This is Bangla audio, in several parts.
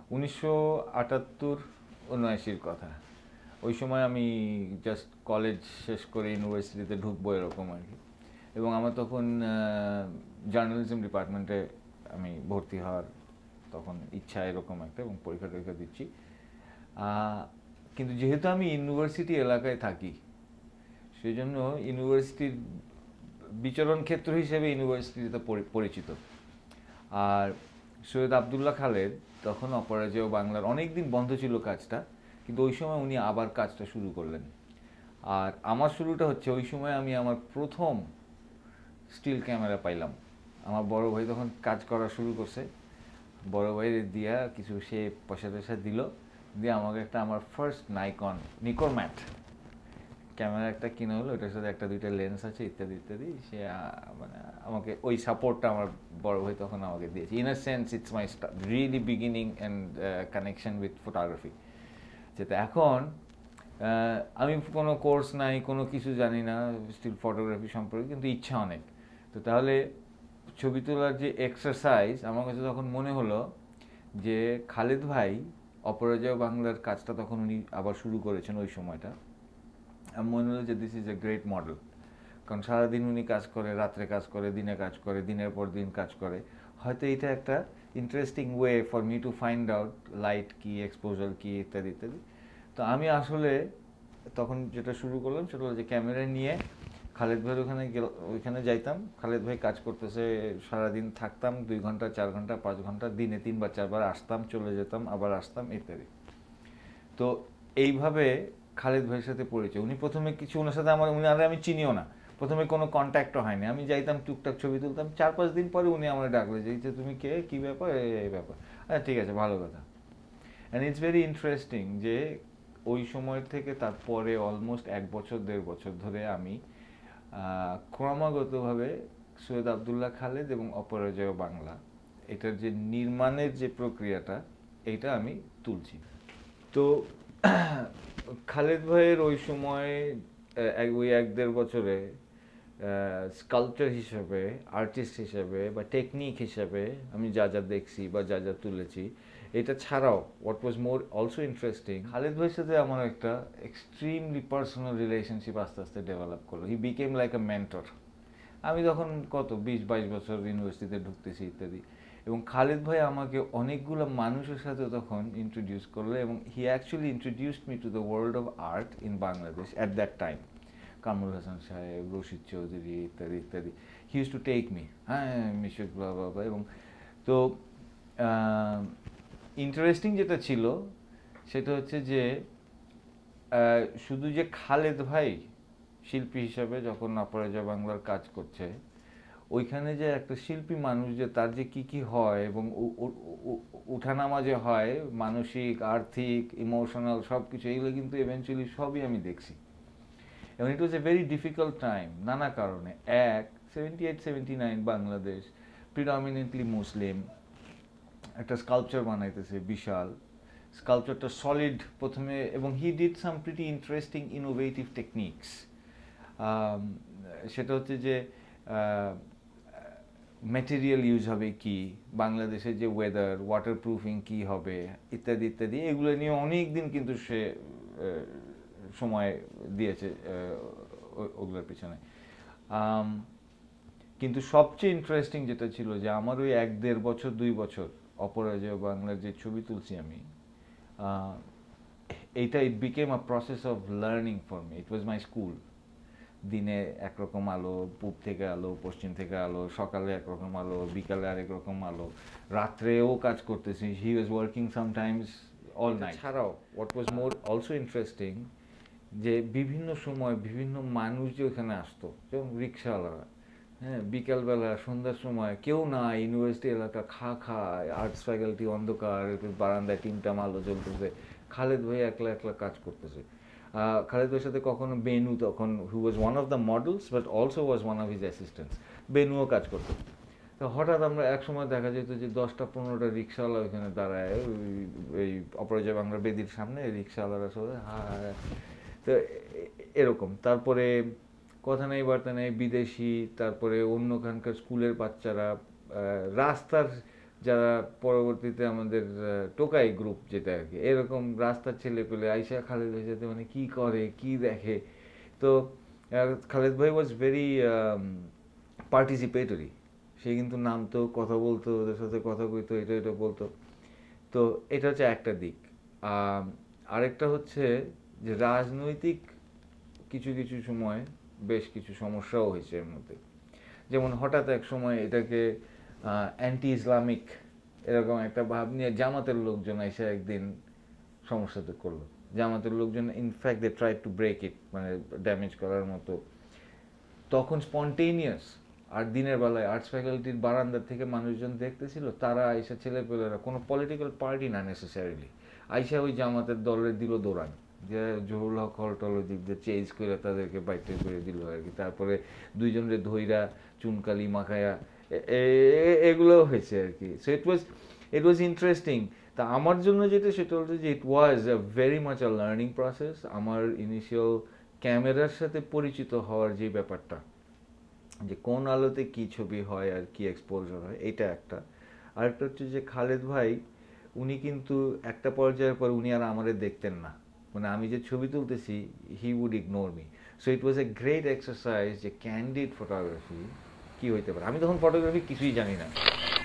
1978-79-র কথা। ওই সময় আমি জাস্ট কলেজ শেষ করে ইউনিভার্সিটিতে ঢুকবো এরকম আর কি। এবং আমার তখন জার্নালিজম ডিপার্টমেন্টে আমি ভর্তি হওয়ার তখন ইচ্ছা এরকম একটা, এবং পরীক্ষা টরীক্ষা দিচ্ছি। কিন্তু যেহেতু আমি ইউনিভার্সিটি এলাকায় থাকি, সেই জন্য ইউনিভার্সিটির বিচরণ ক্ষেত্র হিসেবে ইউনিভার্সিটিতে পরিচিত। আর সৈয়দ আবদুল্লাহ খালেদ তখন অপরাজেয় বাংলার অনেক দিন বন্ধ ছিল কাজটা, কিন্তু ওই সময় উনি আবার কাজটা শুরু করলেন। আর আমার শুরুটা হচ্ছে ওই সময় আমি আমার প্রথম স্টিল ক্যামেরা পাইলাম। আমার বড় ভাই তখন কাজ করা শুরু করছে, বড় ভাইয়ের দিয়া কিছু সে পয়সা টয়সা দিল, দিয়ে আমাকে একটা আমার ফার্স্ট নিকোর ম্যাট ক্যামেরা একটা কিনে হলো। ওটার সাথে একটা দুইটা লেন্স আছে ইত্যাদি ইত্যাদি। সে মানে আমাকে ওই সাপোর্টটা আমার বড় ভাই তখন আমাকে দিয়েছে। In a sense it's my really beginning and connection with photography. যেটা এখন আমি কোনো কোর্স নাই, কোনো কিছু জানি না স্টিল ফটোগ্রাফি সম্পর্কে, কিন্তু ইচ্ছা অনেক। তো তাহলে ছবি তোলার যে এক্সারসাইজ, আমার কাছে তখন মনে হলো যে খালেদ ভাই অপরাজেয় বাংলার কাজটা তখন উনি আবার শুরু করেছেন ওই সময়টা। আমার মনে হলো যে this is a great model. কারণ সারাদিন উনি কাজ করে, রাত্রে কাজ করে, দিনে কাজ করে, দিনের পর দিন কাজ করে। হয়তো এটা একটা interesting way for me to find out light কি, এক্সপোজার কি, ইত্যাদি ইত্যাদি। তো আমি আসলে তখন যেটা শুরু করলাম সেটা হলো যে ক্যামেরা নিয়ে খালেদ ভাইয়ের ওইখানে যাইতাম। খালেদ ভাই কাজ করতেছে, সারাদিন থাকতাম, 2 ঘন্টা 4 ঘন্টা 5 ঘন্টা, দিনে 3 বা 4 বার আসতাম, চলে যেতাম, আবার আসতাম ইত্যাদি। তো এইভাবে খালেদ ভাইয়ের সাথে পরিচয়। উনি প্রথমে কিছু, ওনার সাথে উনি আর আমি চিনিও না, প্রথমে কোনো কন্ট্যাক্টও হয়নি। আমি যাইতাম, টুকটাক ছবি তুলতাম, 4-5 দিন পরে উনি আমার ডাকলে যে তুমি কে, কী ব্যাপার, এই ব্যাপার। আচ্ছা ঠিক আছে, ভালো কথা। অ্যান্ড ইটস ভেরি ইন্টারেস্টিং যে ওই সময় থেকে তারপরে অলমোস্ট 1 বছর 1.5 বছর ধরে আমি ক্রমাগতভাবে সৈয়দ আবদুল্লাহ খালেদ এবং অপরাজেয় বাংলা, এটার যে নির্মাণের যে প্রক্রিয়াটা, এইটা আমি তুলছি। তো খালেদ ভাইয়ের ওই সময় ওই 1-1.5 বছরে স্কাল্পচার হিসেবে, আর্টিস্ট হিসেবে বা টেকনিক হিসেবে আমি যা যা দেখছি বা যা যা তুলেছি, এটা ছাড়াও what was more also interesting, Khaled ভাইয়ের সাথে আমার একটা এক্সট্রিমলি পার্সোনাল রিলেশনশিপ আস্তে আস্তে ডেভেলপ করলো। He became like a mentor. আমি তখন কত 20-22 বছর ইউনিভার্সিটিতে ঢুকতেছি ইত্যাদি, এবং খালেদ ভাই আমাকে অনেকগুলো মানুষের সাথে তখন ইন্ট্রোডিউস করলো, এবং he actually introduced me to the world of art in Bangladesh at that time. Kamrul Hasan Saheb, Rashid Chowdhury ইত্যাদি ইত্যাদি, he use to take me, হ্যাঁ মিশক বাবা। এবং তো ইন্টারেস্টিং যেটা ছিল সেটা হচ্ছে যে শুধু যে খালেদ ভাই শিল্পী হিসাবে যখন অপরাজেয় বাংলার কাজ করছে, ওইখানে যে একটা শিল্পী মানুষ, যে তার যে কি কি হয় এবং উঠানামা যে হয়, মানসিক, আর্থিক, ইমোশনাল সব কিছু, এগুলো কিন্তু ইভেনচুয়ালি সবই আমি দেখছি। এবং it was a very difficult time নানা কারণে। 78-79 বাংলাদেশ প্রিডমিনেন্টলি মুসলিম, একটা স্কাল্পচার বানাইতেছে বিশাল, স্কাল্পচারটা সলিড প্রথমে, এবং he did some pretty interesting innovative techniques. সেটা হচ্ছে যে ম্যাটেরিয়াল ইউজ হবে কি, বাংলাদেশের যে ওয়েদার, ওয়াটার প্রুফিং কী হবে ইত্যাদি ইত্যাদি, এগুলো নিয়ে অনেক দিন কিন্তু সে সময় দিয়েছে ওগুলোর পিছনে। কিন্তু সবচেয়ে ইন্টারেস্টিং যেটা ছিল যে আমার ওই 1-1.5 বছর 2 বছর অপরাজেয় বাংলার যে ছবি তুলছি আমি, এইটা it became a process of learning for me. It was my school. দিনে একরকম আলো, পূব থেকে আলো, পশ্চিম থেকে আলো, সকালে একরকম আলো, বিকালে আরেক রকম আলো, রাত্রেও কাজ করতেছি। He was working sometimes all night. ছাড়াও what was more also interesting, যে বিভিন্ন সময় বিভিন্ন মানুষ যে ওখানে আসতো, যেমন রিক্সাওয়ালারা, হ্যাঁ, বিকালবেলা সন্ধ্যার সময় কেউ না, ইউনিভার্সিটি এলাকা খা আর্টস ফ্যাকাল্টি অন্ধকার, বারান্দায় 3টা আলো জ্বলতেছে, খালেদ ভাই একলা একলা কাজ করতেছে। খালেদ ভাইয়ের সাথে কখনো বেনু, তখন who was one of the models but also was one of his assistants, বেনুও কাজ করতো। তো হঠাৎ আমরা এক সময় দেখা যেত যে 10টা-15টা রিক্সাওয়ালা ওইখানে দাঁড়ায়, এই অপরাজেয় বাংলার বেদির সামনে রিক্সাওয়ালারা সবাই হ্যাঁ। তো এরকম। তারপরে কথা নেই বার্তা নেই বিদেশি, তারপরে অন্যখানকার স্কুলের বাচ্চারা, রাস্তার যারা পরবর্তীতে আমাদের টোকাই গ্রুপ যেটা আর কি, এরকম রাস্তার ছেলে পেলে আইসা খালেদের সাথে মানে কি করে কি দেখে। তো খালেদ ভাই ওয়াজ ভেরি পার্টিসিপেটরি। সে কিন্তু নামতো, কথা বলতো, ওদের সাথে কথা কইতো, এটা এটা বলতো। তো এটা হচ্ছে একটা দিক। আরেকটা হচ্ছে যে রাজনৈতিক কিছু কিছু সময় বেশ কিছু সমস্যাও হয়েছে এর মধ্যে। যেমন হঠাৎ এক সময় এটাকে অ্যান্টি ইসলামিক এরকম একটা ভাব নিয়ে জামাতের লোকজন এসে একদিন সমস্যাতে করলো। জামাতের লোকজন in fact they try to break it, মানে ড্যামেজ করার মতো। তখন স্পন্টেনিয়াস, আর দিনের বেলায় আর্টস ফ্যাকাল্টির বারান্দার থেকে মানুষজন দেখতেছিল, তারা আইসা ছেলেপেলেরা, কোনো পলিটিক্যাল পার্টি না নেসেসারিলি, আইসা ওই জামাতের দলের দিল দৌড়ান, যে জহুরুল হক হলটল দিক দিয়ে চেঞ্জ করে তাদেরকে বাইটে করে দিল আর কি। তারপরে দুইজনের ধৈরা চুনকালি মাখায়া এগুলো হয়েছে আর কি। So it was interesting. তা আমার জন্য যেটা সেটা হচ্ছে যে it was a very much a learning process. আমার ইনিশিয়াল ক্যামেরার সাথে পরিচিত হওয়ার যে ব্যাপারটা, যে কোন আলোতে কি ছবি হয় আর কি এক্সপোজার হয়, এটা একটা। আরেকটা হচ্ছে যে খালেদ ভাই উনি কিন্তু একটা পর্যায়ের পর উনি আর আমাদের দেখতেন না, মানে আমি যে ছবি তুলতেছি he would ignore me. So it was a great exercise যে ক্যান্ডিড ফটোগ্রাফি কি হইতে পারে। আমি তখন ফটোগ্রাফি কিছুই জানি না।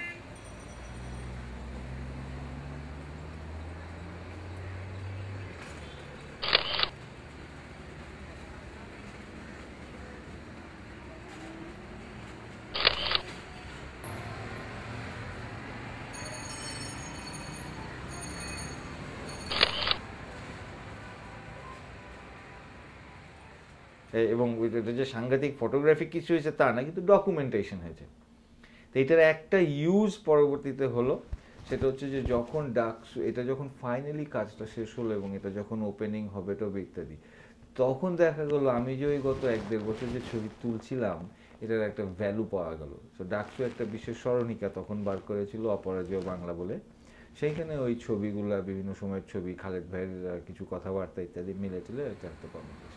এবং এটা যে সাংঘাতিক ফটোগ্রাফি কিছু হয়েছে তা না, কিন্তু ডকুমেন্টেশন হয়েছে। তো এটার একটা ইউজ পরবর্তীতে হলো, সেটা হচ্ছে যে যখন ডাকসু এটা যখন ফাইনালি কাজটা শেষ হলো এবং এটা যখন ওপেনিং হবে টবে ইত্যাদি, তখন দেখা গেলো আমি যে ওই গত 1-1.5 বছর যে ছবি তুলছিলাম এটার একটা ভ্যালু পাওয়া গেল। তো ডাকসু একটা বিশেষ স্মরণিকা তখন বার করেছিল অপরাজেয় বাংলা বলে, সেইখানে ওই ছবিগুলা বিভিন্ন সময়ের ছবি, খালেদ ভাইয়ের কিছু কথাবার্তা ইত্যাদি মিলে টিলে একটা কমিউনিকেশন।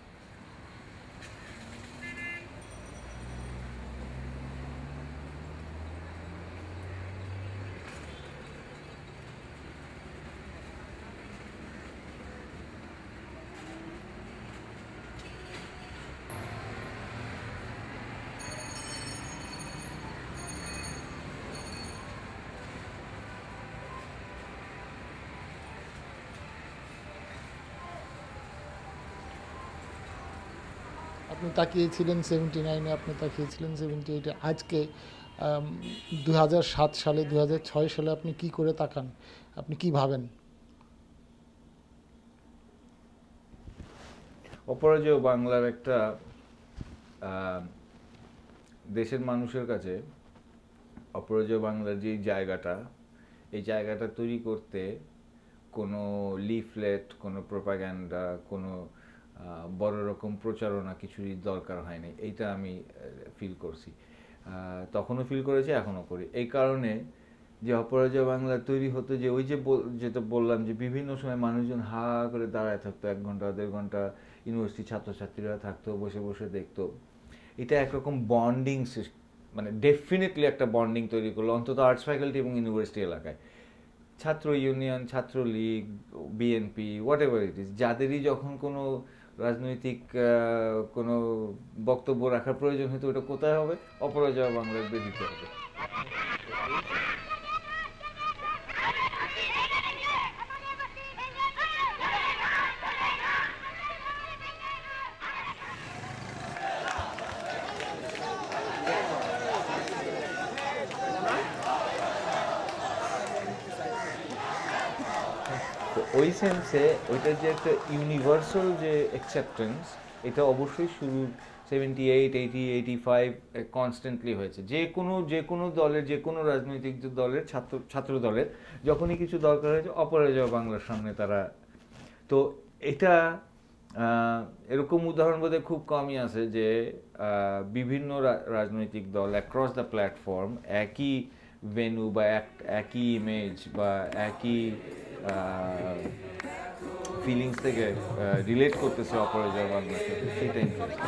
আপনি তাকিয়েছিলেন 79-এ, আপনি তাকিয়েছিলেন 78-এ, আজকে 2007 সালে 2006 সালে আপনি কি করে তাকান, আপনি কি ভাবেন? অপরাজেয় বাংলার একটা দেশের মানুষের কাছে অপরাজেয় বাংলার যে জায়গাটা, এই জায়গাটা তৈরি করতে কোনো লিফলেট, কোনো প্রোপাগ্যান্ডা, কোনো বড় রকম প্রচারণা কিছুই দরকার হয়নি, এইটা আমি ফিল করছি। তখনও ফিল করেছি, এখনও করি। এই কারণে যে অপরাজেয় বাংলা তৈরি হতো, যে ওই যে যেটা বললাম যে বিভিন্ন সময় মানুষজন হা করে দাঁড়ায় থাকতো, 1 ঘন্টা 1.5 ঘন্টা ইউনিভার্সিটি ছাত্রছাত্রীরা থাকতো, বসে বসে দেখতো। এটা একরকম বন্ডিং, মানে ডেফিনেটলি একটা বন্ডিং তৈরি করলো, অন্তত আর্টস ফ্যাকাল্টি এবং ইউনিভার্সিটি এলাকায়। ছাত্র union, Chhatra League, BNP, whatever it is, যাদেরই যখন কোনো রাজনৈতিক কোনো বক্তব্য রাখার প্রয়োজন হতো, ওটা কোথায় হবে? অপরাজেয় বাংলার বেদিতে হবে। তো ওই সেন্সে ওইটার যে একটা ইউনিভার্সাল যে অ্যাকসেপ্টেন্স, এটা অবশ্যই শুরুর 78, 80, 85 কনস্ট্যান্টলি হয়েছে। যে কোনো দলের, যে কোনো রাজনৈতিক দলের, ছাত্র দলের যখনই কিছু দরকার হয়েছে, অপরাজেয় বাংলার সামনে তারা। তো এটা এরকম উদাহরণ বোধহয় খুব কমই আছে যে বিভিন্ন রাজনৈতিক দল অ্যাক্রস দ্য প্ল্যাটফর্ম একই ভেন্যু বা একই ইমেজ বা একই ফিলিংস থেকে রিলেট করতেছে অপরাজেয় বাংলার সাথে, সেটা ইন্টারেস্টিং।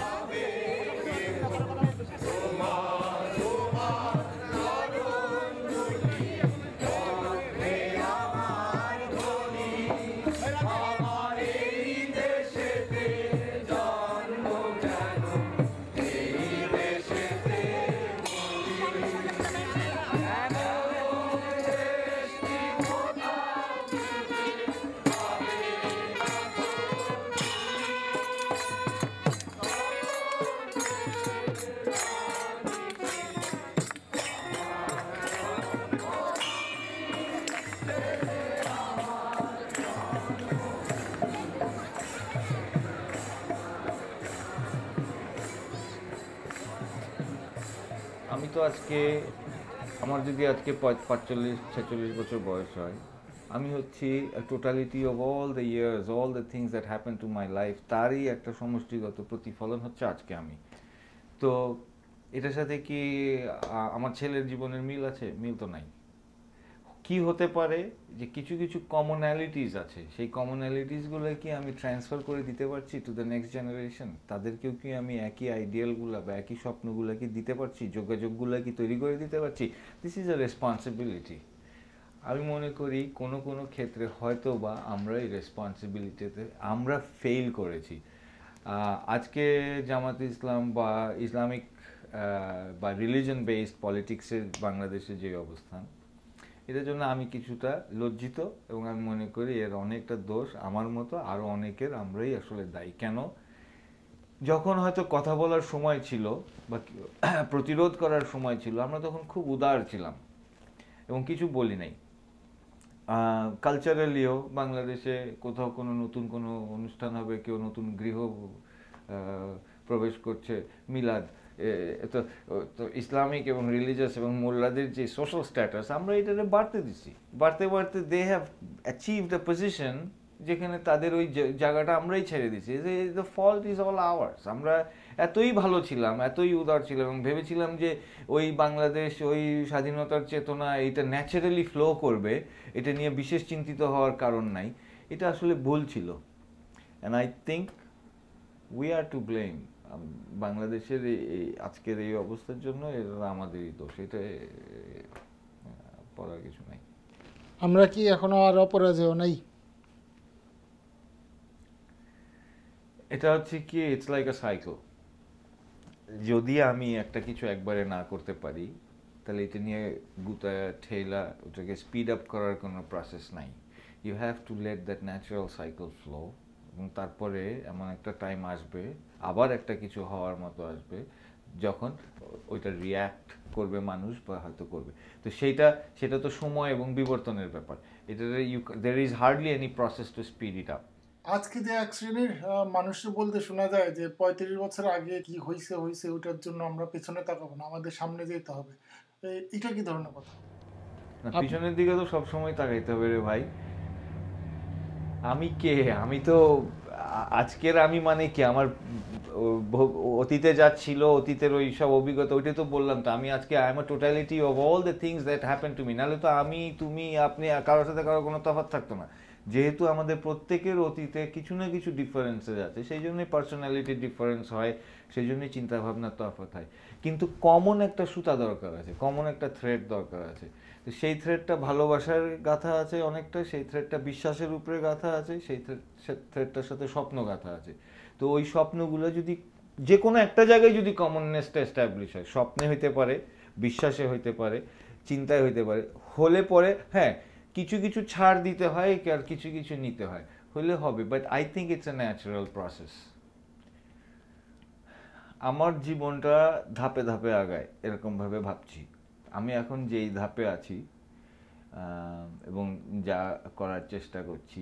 আমি তো আজকে আমার যদি আজকে 45-46 বছর বয়স হয়, আমি হচ্ছি totality of all the years, all the things that happen to my life, তারই একটা সমষ্টিগত প্রতিফলন হচ্ছে আজকে আমি। তো এটার সাথে কি আমার ছেলের জীবনের মিল আছে? মিল তো নাই। কি হতে পারে যে কিছু কিছু কমনালিটিস আছে, সেই কমনালিটিসগুলো কি আমি ট্রান্সফার করে দিতে পারছি টু দ্য নেক্সট জেনারেশন? তাদেরকেও কি আমি একই আইডিয়ালগুলো বা একই স্বপ্নগুলো কি দিতে পারছি? যোগাযোগগুলো কি তৈরি করে দিতে পারছি? This is a responsibility. আমি মনে করি কোনো কোনো ক্ষেত্রে হয়তো বা আমরা এই রেসপন্সিবিলিটিতে আমরা ফেল করেছি। আজকে জামাত ইসলাম বা ইসলামিক বা রিলিজন বেসড পলিটিক্সের বাংলাদেশের যে অবস্থান, এটার জন্য আমি কিছুটা লজ্জিত এবং আমি মনে করি এর অনেকটা দোষ আমার মতো আরও অনেকের, আমরাই আসলে দায়ী। কেন? যখন হয়তো কথা বলার সময় ছিল বা প্রতিরোধ করার সময় ছিল, আমরা তখন খুব উদার ছিলাম এবং কিছু বলি নাই। কালচারালিও বাংলাদেশে কোথাও কোনো নতুন কোনো অনুষ্ঠান হবে, কেউ নতুন গৃহ প্রবেশ করছে, মিলাদ, তো তো ইসলামিক এবং রিলিজিয়াস এবং মোল্লাদের যে সোশ্যাল স্ট্যাটাস, আমরা এটাকে বাড়তে দিচ্ছি। বাড়তে বাড়তে they have achieved a position যেখানে তাদের ওই জায়গাটা আমরাই ছেড়ে দিচ্ছি। The fault is all ours. আমরা এতই ভালো ছিলাম, এতই উদার ছিলাম এবং ভেবেছিলাম যে ওই বাংলাদেশ, ওই স্বাধীনতার চেতনা এটা ন্যাচারালি ফ্লো করবে, এটা নিয়ে বিশেষ চিন্তিত হওয়ার কারণ নাই। এটা আসলে ভুল ছিল। And I think we are to blame. বাংলাদেশের এই আজকের এই অবস্থার জন্য এটা আমাদেরই দোষ, এটা পড়ার কিছু নাই। আমরা কি এখনো আর অপরাজেয় নাই? এটা হচ্ছে কি, ইটস লাইক আ সাইকেল। যদি আমি একটা কিছু একবারে না করতে পারি, তাহলে এটা নিয়ে গুতায়া ঠেলা ওটাকে স্পিড আপ করার কোনো প্রসেস নাই। You have to let that natural cycle flow, এবং তারপরে এমন একটা টাইম আসবে, আবার একটা কিছু হওয়ার মতো আসবে, যখন ওইটা রিয়্যাক্ট করবে মানুষ বা হয়তো করবে। তো সেটা তো সময় এবং বিবর্তনের ব্যাপার। এটা there is hardly any process to speed it up. আজকে যে এক শ্রেণীর মানুষকে বলতে শোনা যায় যে 35 বছর আগে কি হয়েছে ওটার জন্য আমরা পেছনে তাকাবো না, আমাদের সামনে যেতে হবে। এটা কি ধরনের কথা? না, পিছনের দিকে তো সবসময় তাকাইতে হবে রে ভাই। আমি কে? আমি তো আজকের আমি মানে কি, আমার অতীতে যা ছিল, অতীতের ওই সব অভিজ্ঞতা, ওইটাই তো বললাম। তো আমি আজকে I am a totality of all the things that happen to me. নাহলে তো আমি, তুমি, আপনি কারোর সাথে কারোর কোনো তফাৎ থাকতো না। যেহেতু আমাদের প্রত্যেকের অতীতে কিছু না কিছু ডিফারেন্সেস আছে, সেই জন্যই পার্সোনালিটির ডিফারেন্স হয়, সেই জন্যই চিন্তাভাবনার তফাৎ হয়। কিন্তু কমন একটা সুতা দরকার আছে, কমন একটা থ্রেড দরকার আছে। তো সেই থ্রেডটা ভালোবাসার গাথা আছে অনেকটা, সেই থ্রেডটা বিশ্বাসের উপরে গাথা আছে, সেই থ্রেডটার সাথে স্বপ্ন গাথা আছে। তো ওই স্বপ্নগুলো যদি যে কোনো একটা জায়গায় যদি কমননেসটা এস্টাবলিশ হয়, স্বপ্নে হইতে পারে, বিশ্বাসে হইতে পারে, চিন্তায় হইতে পারে, হলে পরে হ্যাঁ কিছু কিছু ছাড় দিতে হয় আর কিছু কিছু নিতে হয়, হলে হবে। But I think it's a natural process. আমার জীবনটা ধাপে ধাপে আগায় এরকমভাবে ভাবছি। আমি এখন যেই ধাপে আছি এবং যা করার চেষ্টা করছি,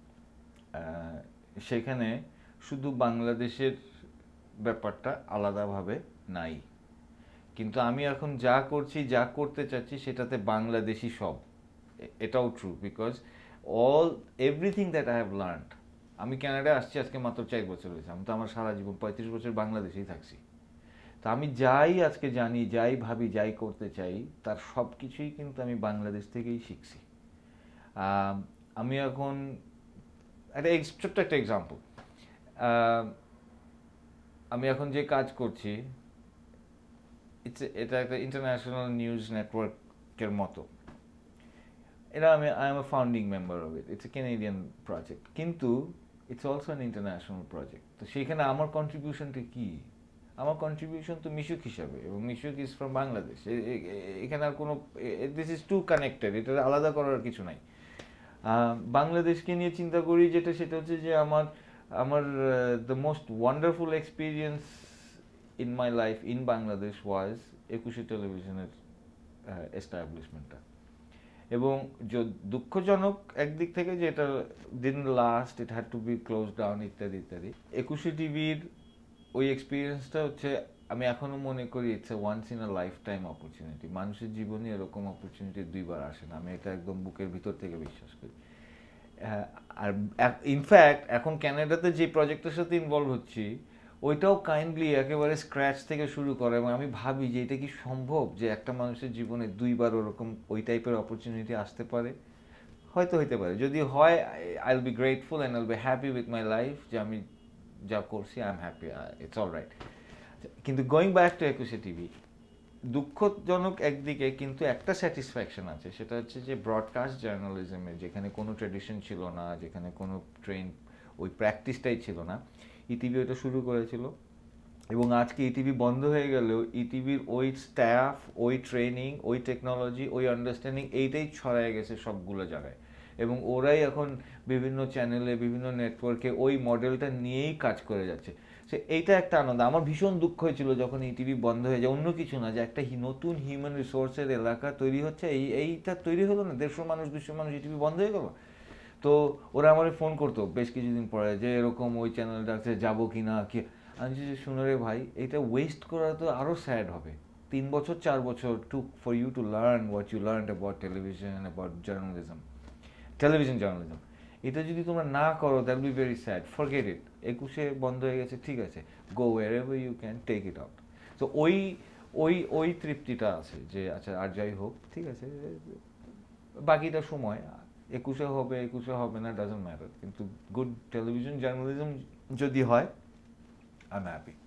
সেখানে শুধু বাংলাদেশের ব্যাপারটা আলাদাভাবে নাই। কিন্তু আমি এখন যা করছি, যা করতে চাচ্ছি, সেটাতে বাংলাদেশি সব। এটাও true, because everything that I have learned. আমি কানাডায় আসছি আজকে মাত্র 4 বছর হয়েছে। আমি তো আমার সারা জীবন 35 বছর বাংলাদেশেই থাকছি। তো আমি যাই আজকে জানি, যাই ভাবি, যাই করতে চাই, তার সব কিছুই কিন্তু আমি বাংলাদেশ থেকেই শিখছি। আমি এখন ছোট্ট একটা এক্সাম্পল, আমি এখন যে কাজ করছি, এটা একটা ইন্টারন্যাশনাল নিউজ নেটওয়ার্কের মতো। এটা I am a founding member of it. It's a Canadian project. কিন্তু it's also an international project. তো সেইখানে আমার কন্ট্রিবিউশনটা কি? আমার কন্ট্রিবিউশন তো মিশুক হিসাবে, এবং মিশুক ইজ ফ্রম বাংলাদেশ। এখানে আর কোনো, দিস ইজ টু কানেক্টেড, এটা আলাদা করার কিছু নাই। বাংলাদেশকে নিয়ে চিন্তা করি যেটা, সেটা হচ্ছে যে আমার আমার the most wonderful experience in my life in Bangladesh was Ekushey টেলিভিশনের এস্টাবলিশমেন্টটা। এবং দুঃখজনক একদিক থেকে যে এটা didn't last, it had to be close down ইত্যাদি ইত্যাদি। একুশে টিভির ওই এক্সপিরিয়েন্সটা হচ্ছে, আমি এখনো মনে করি it's a once in a life time opportunity. মানুষের জীবনে এরকম অপরচুনিটি দুইবার আসে না, আমি এটা একদম বুকের ভিতর থেকে বিশ্বাস করি। আর ইনফ্যাক্ট এখন ক্যানাডাতে যে প্রজেক্টের সাথে ইনভলভ হচ্ছি, ওইটাও কাইন্ডলি একেবারে স্ক্র্যাচ থেকে শুরু করে, এবং আমি ভাবি যে এটা কি সম্ভব যে একটা মানুষের জীবনে দুইবার ওরকম ওই টাইপের অপরচুনিটি আসতে পারে। হয়তো হইতে পারে, যদি হয় I will be grateful and I will be happy with my life, যে আমি যা করছি I am happy, it's all right. কিন্তু going back to Ekushey TV, দুঃখজনক একদিকে, কিন্তু একটা স্যাটিসফ্যাকশন আছে, সেটা হচ্ছে যে ব্রডকাস্ট জার্নালিজমে যেখানে কোনো ট্র্যাডিশন ছিল না, যেখানে কোনো ট্রেন ওই প্র্যাকটিসটাই ছিল না, ইটিভি ওইটা শুরু করেছিল। এবং আজকে ইটিভি বন্ধ হয়ে গেলেও ইটিভির ওই স্টাফ, ওই ট্রেনিং, ওই টেকনোলজি, ওই আন্ডারস্ট্যান্ডিং, এইটাই ছড়ায় গেছে সবগুলো জায়গায়, এবং ওরাই এখন বিভিন্ন চ্যানেলে, বিভিন্ন নেটওয়ার্কে ওই মডেলটা নিয়েই কাজ করে যাচ্ছে। সে এইটা একটা আনন্দ। আমার ভীষণ দুঃখ হয়েছিল যখন ইটিভি বন্ধ হয়ে যায়, অন্য কিছু না, যে একটা নতুন হিউম্যান রিসোর্সের এলাকা তৈরি হচ্ছে, এইটা তৈরি হলো না, 150 মানুষ 200 মানুষ, ইটিভি বন্ধ হয়ে গেল। তো ওরা আমার ফোন করতো বেশ কিছুদিন পরে, যে এরকম ওই চ্যানেলটা আছে, যাবো কি না, কি। আমি যে শুনে রে ভাই, এটা ওয়েস্ট করা তো আরও স্যাড হবে। 3 বছর 4 বছর took for you to learn what you learn about television, about journalism, television journalism. এটা যদি তোমরা না করো, that be very sad, forget it. Ekushey বন্ধ হয়ে গেছে, ঠিক আছে, go wherever you can, take it out. তো ওই ওই ওই তৃপ্তিটা আছে যে আচ্ছা, আর যাই হোক, ঠিক আছে, বাকিটা সময়, একুশে হবে একুশে হবে না, ডাজন্ট ম্যাটার, কিন্তু গুড টেলিভিশন জার্নালিজম যদি হয়, আই এম হ্যাপি।